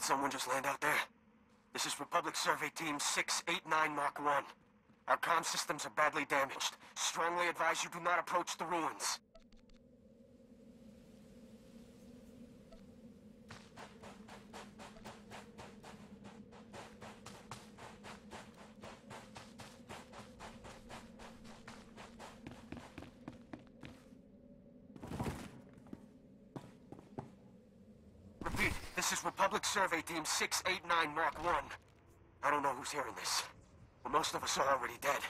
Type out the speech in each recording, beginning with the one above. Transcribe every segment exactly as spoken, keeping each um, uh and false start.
someone just land out there? This is Republic Survey Team six eight nine Mark one. Our comm systems are badly damaged. Strongly advise you do not approach the ruins. Repeat, this is Republic Survey Team six eight nine Mark one. I don't know who's hearing this, but most of us are already dead.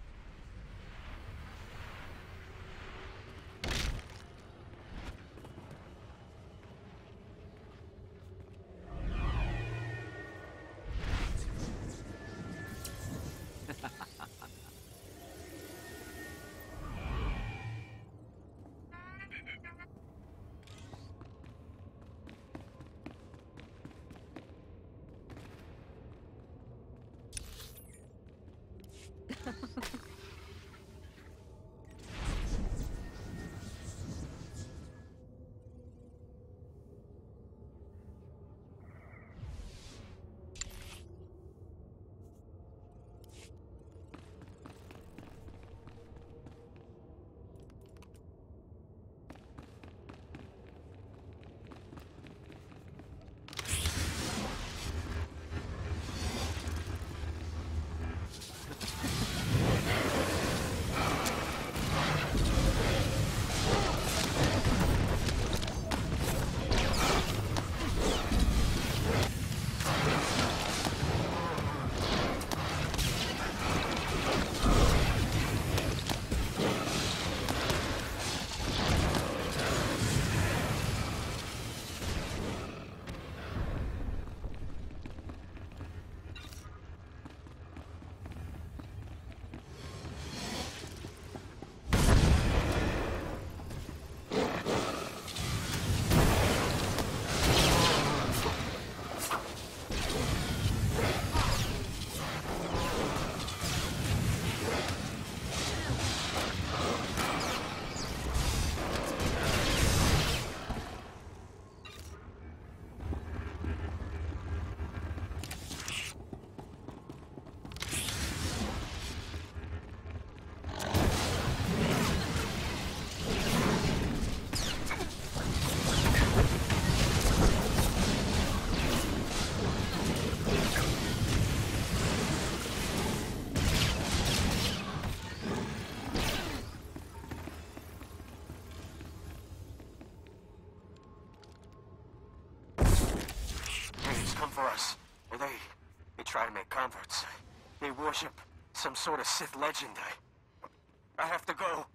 Come for us. Or they... they try to make converts. They worship some sort of Sith legend. I... I have to go.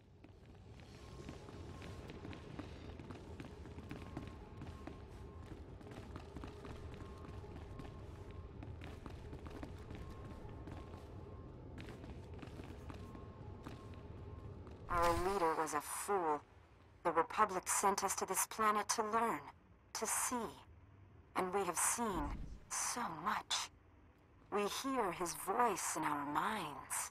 Our leader was a fool. The Republic sent us to this planet to learn, to see. And we have seen so much. We hear his voice in our minds.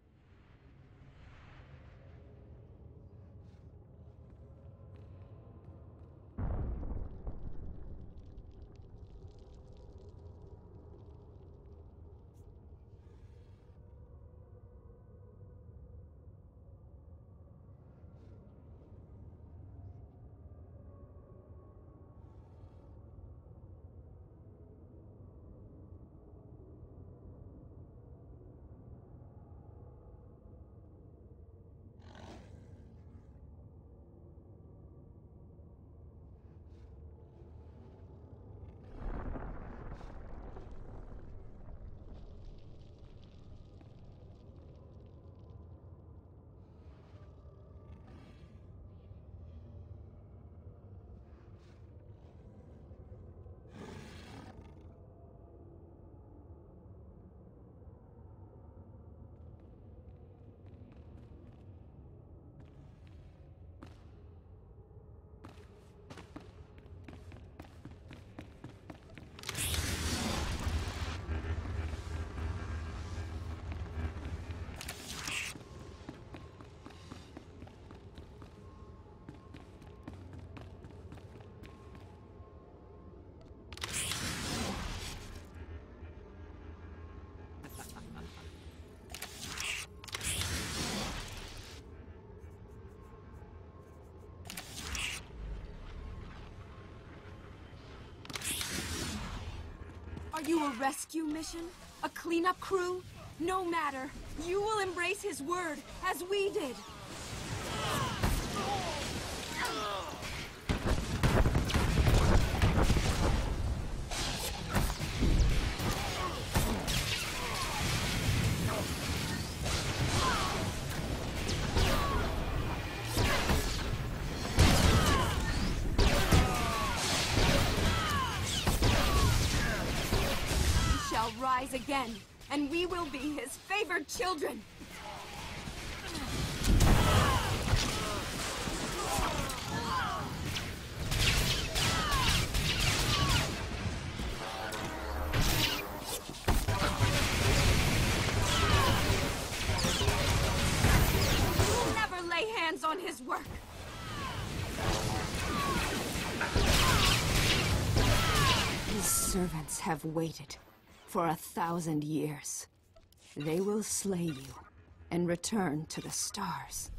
A rescue mission? A cleanup crew? No matter. You will embrace his word, as we did. Rise again, and we will be his favored children. We will never lay hands on his work. His servants have waited for a thousand years. They will slay you and return to the stars.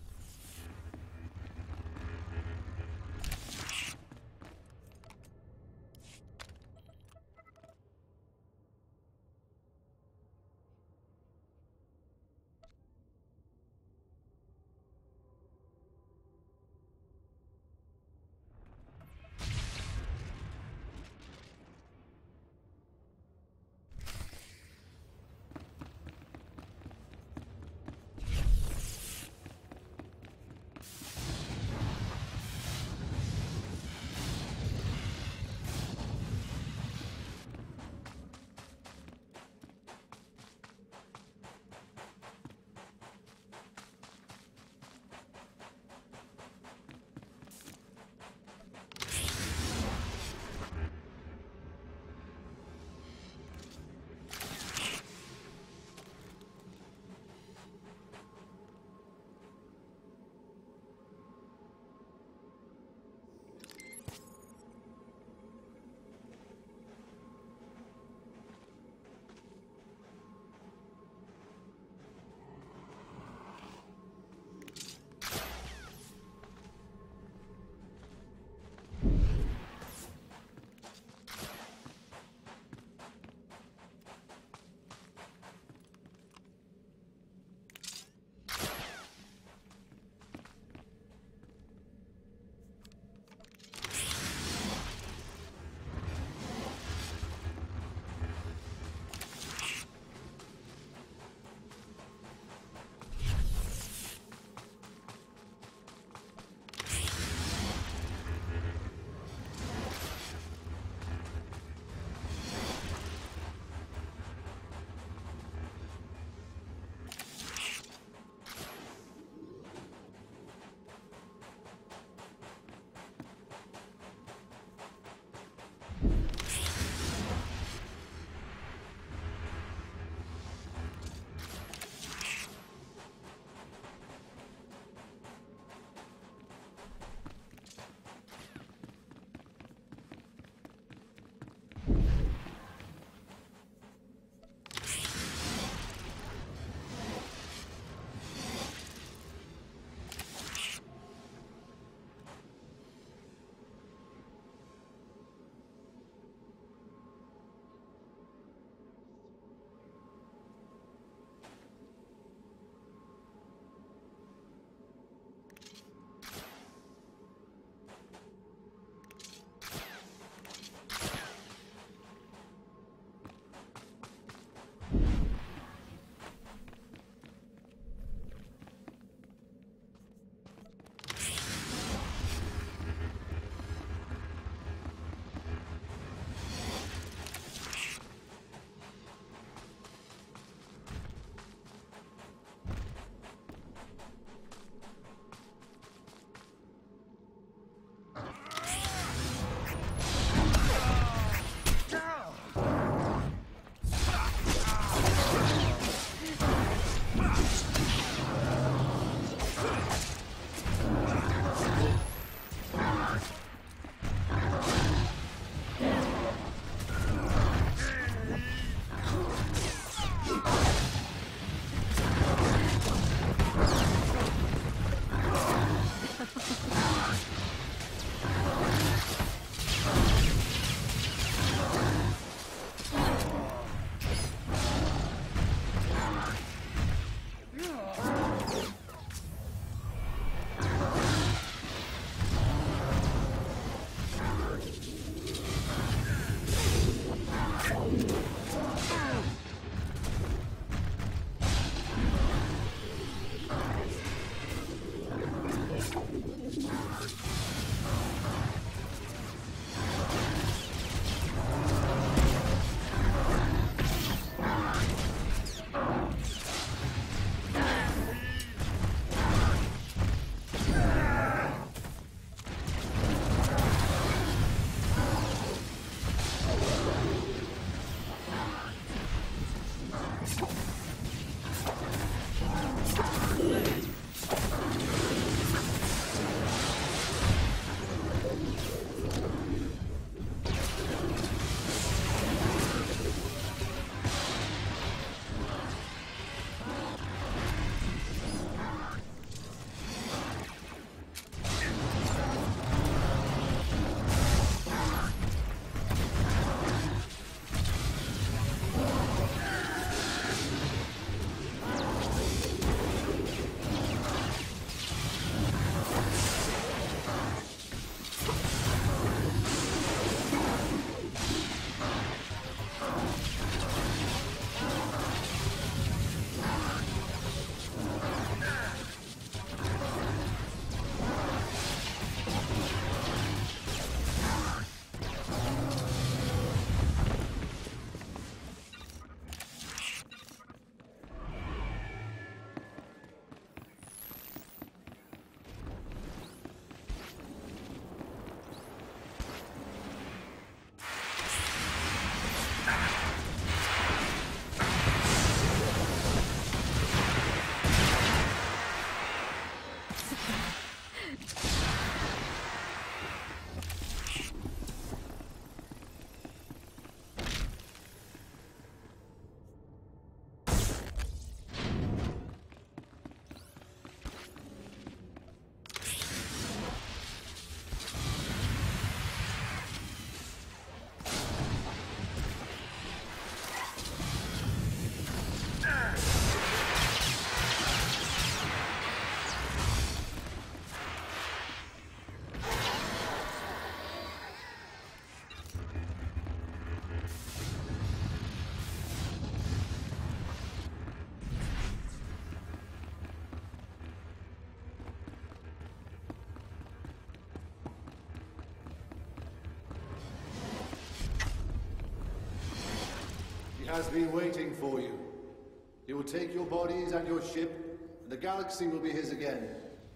has been waiting for you. He will take your bodies and your ship, and the galaxy will be his again.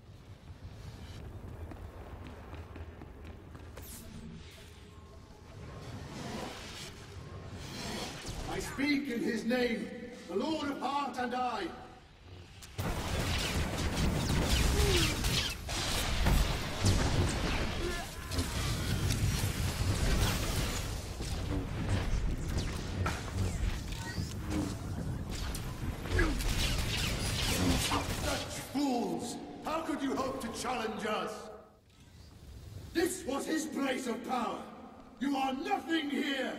I speak in his name, the Lord of Heart and I. Fools! How could you hope to challenge us? This was his place of power. You are nothing here!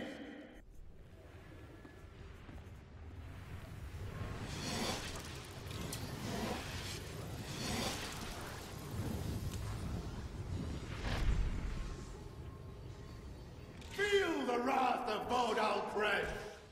Feel the wrath of Vodal Kresh!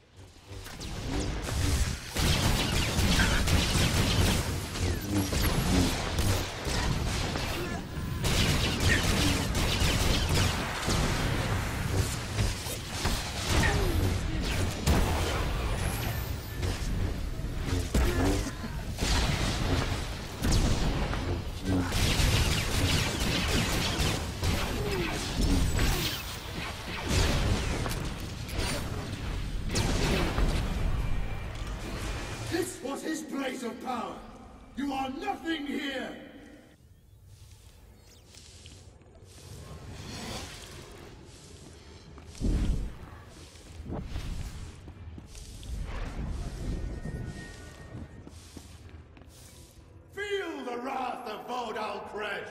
Of power. You are nothing here! Feel the wrath of Vodal Kresh!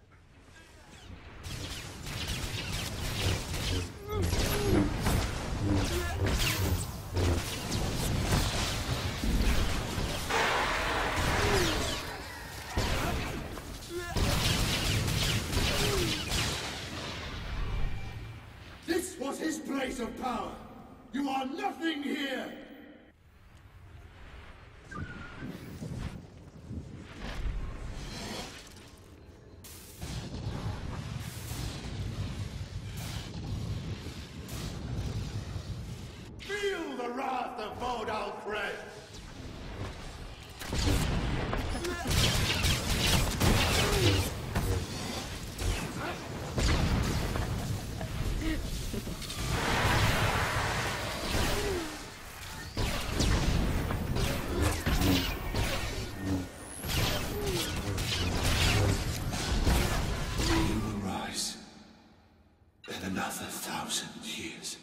This was his place of power. You are nothing here. Feel the wrath of Vodal Kresh. Another thousand years.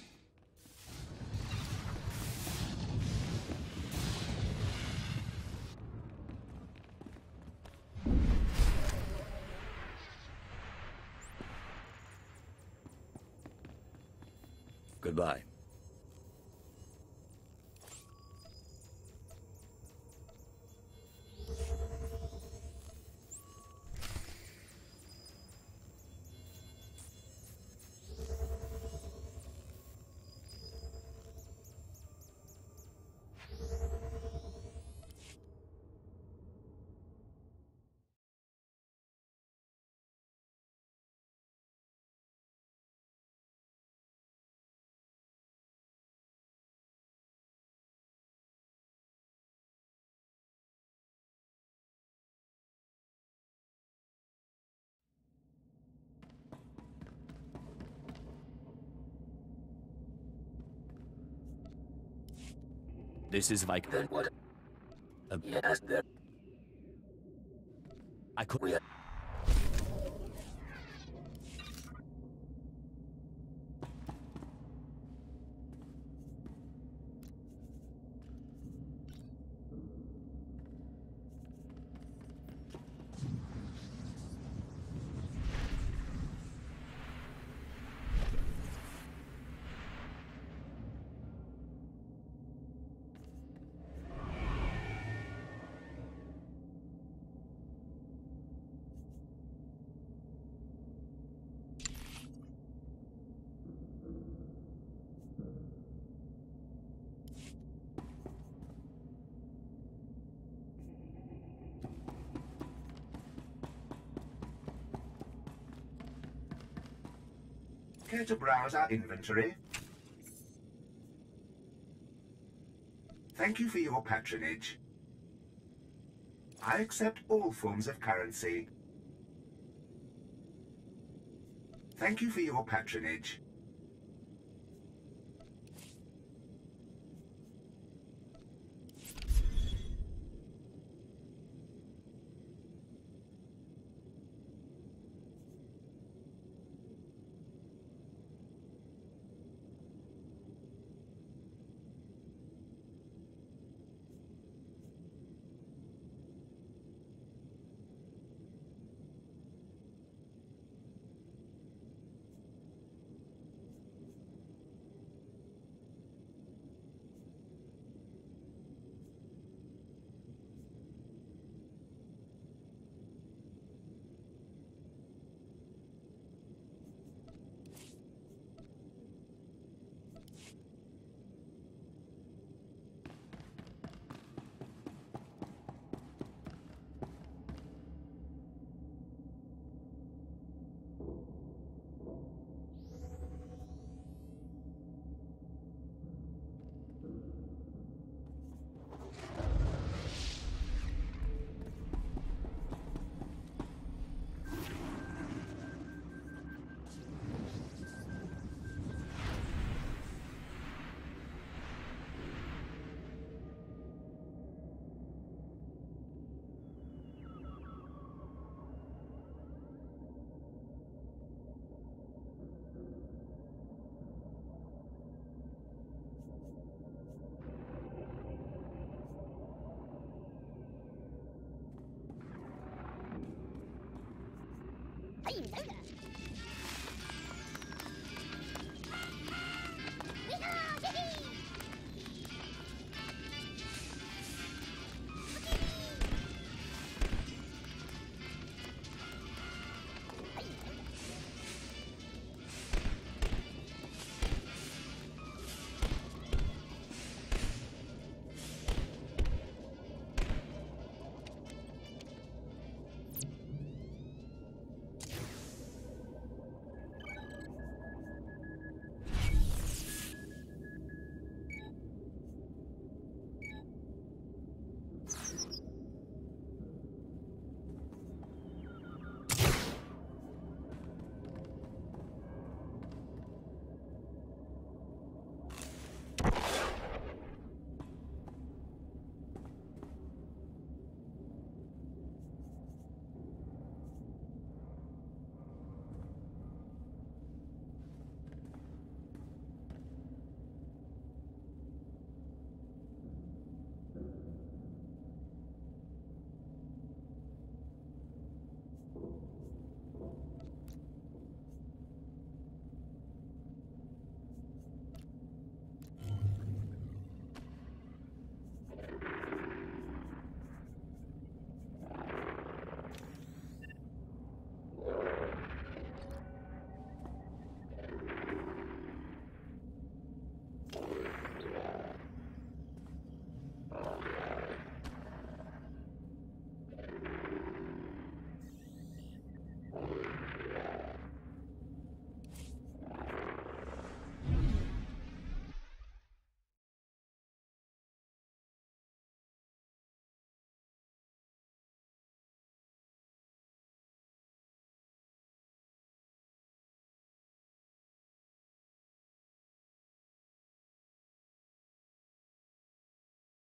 Goodbye. This is like Then what? Uh, Yes, then. I could. We Care to browse our inventory? Thank you for your patronage. I accept all forms of currency. Thank you for your patronage. I didn't know that.